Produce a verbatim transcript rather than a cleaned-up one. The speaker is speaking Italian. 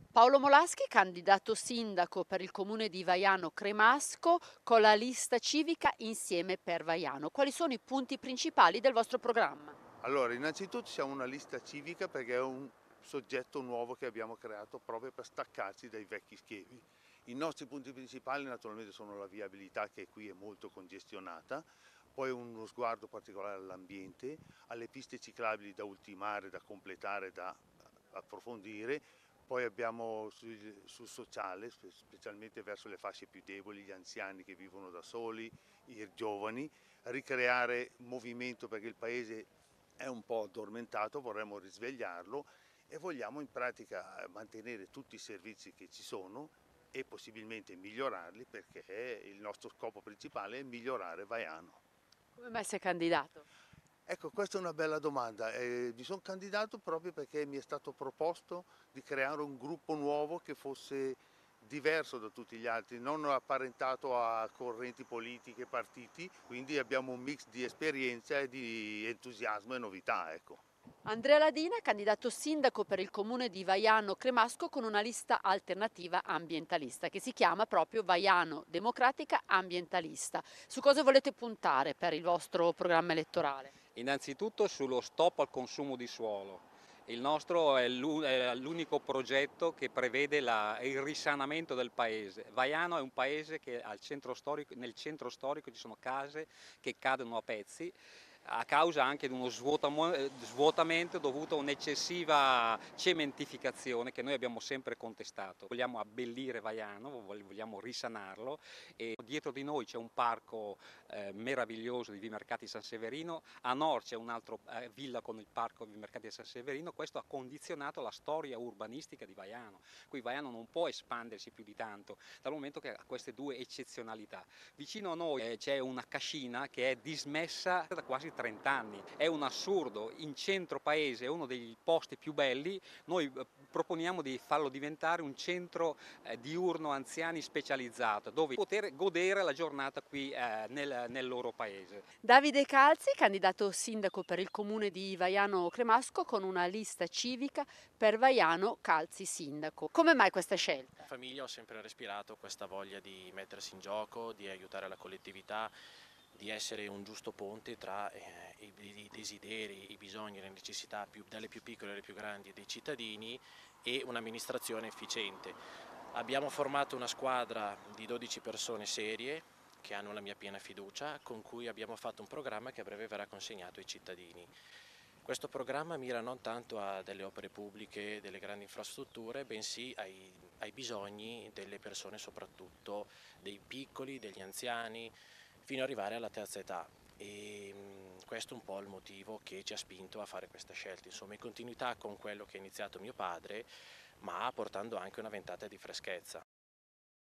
Paolo Molaschi, candidato sindaco per il comune di Vaiano Cremasco con la lista civica Insieme per Vaiano. Quali sono i punti principali del vostro programma? Allora, innanzitutto siamo una lista civica perché è un soggetto nuovo che abbiamo creato proprio per staccarci dai vecchi schemi. I nostri punti principali naturalmente sono la viabilità, che qui è molto congestionata, poi uno sguardo particolare all'ambiente, alle piste ciclabili da ultimare, da completare, da approfondire. Poi abbiamo sul, sul sociale, spe- specialmente verso le fasce più deboli, gli anziani che vivono da soli, i giovani, ricreare movimento perché il paese è un po' addormentato, vorremmo risvegliarlo e vogliamo in pratica mantenere tutti i servizi che ci sono e possibilmente migliorarli, perché il nostro scopo principale è migliorare Vaiano. Come mai sei candidato? Ecco, questa è una bella domanda. Eh, mi sono candidato proprio perché mi è stato proposto di creare un gruppo nuovo che fosse diverso da tutti gli altri, non apparentato a correnti politiche, partiti, quindi abbiamo un mix di esperienza e di entusiasmo e novità, ecco. Andrea Ladina, candidato sindaco per il comune di Vaiano Cremasco con una lista alternativa ambientalista che si chiama proprio Vaiano Democratica Ambientalista. Su cosa volete puntare per il vostro programma elettorale? Innanzitutto sullo stop al consumo di suolo. Il nostro è l'u- è l'unico progetto che prevede la- il risanamento del paese. Vaiano è un paese che al centro storico- nel centro storico ci sono case che cadono a pezzi a causa anche di uno svuotamo- eh, svuotamento dovuto a un'eccessiva cementificazione che noi abbiamo sempre contestato. Vogliamo abbellire Vaiano, vog- vogliamo risanarlo e dietro di noi c'è un parco eh, meraviglioso di Vimercati San Severino, a nord c'è un'altra eh, villa con il parco Vimercati San Severino, questo ha condizionato la storia urbanistica di Vaiano. Qui Vaiano non può espandersi più di tanto, dal momento che ha queste due eccezionalità. Vicino a noi eh, c'è una cascina che è dismessa da quasi trenta anni, è un assurdo, in centro paese è uno dei posti più belli, noi eh, proponiamo di farlo diventare un centro eh, diurno anziani specializzato, dove poter godere la giornata qui eh, nel, nel loro paese. Davide Calzi, candidato sindaco per il comune di Vaiano Cremasco con una lista civica per Vaiano Calzi sindaco. Come mai questa scelta? In famiglia ho sempre respirato questa voglia di mettersi in gioco, di aiutare la collettività, di essere un giusto ponte tra eh, i, i desideri, i bisogni, le necessità più, dalle più piccole alle più grandi dei cittadini e un'amministrazione efficiente. Abbiamo formato una squadra di dodici persone serie che hanno la mia piena fiducia, con cui abbiamo fatto un programma che a breve verrà consegnato ai cittadini. Questo programma mira non tanto a delle opere pubbliche, delle grandi infrastrutture, bensì ai, ai bisogni delle persone, soprattutto dei piccoli, degli anziani, fino ad arrivare alla terza età. E mh, questo è un po' il motivo che ci ha spinto a fare questa scelta, insomma, in continuità con quello che ha iniziato mio padre, ma portando anche una ventata di freschezza.